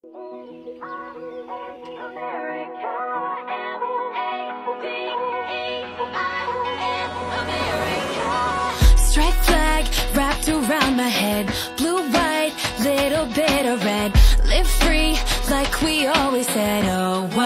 Striped flag wrapped around my head, blue, white, little bit of red. Live free like we always said. Oh,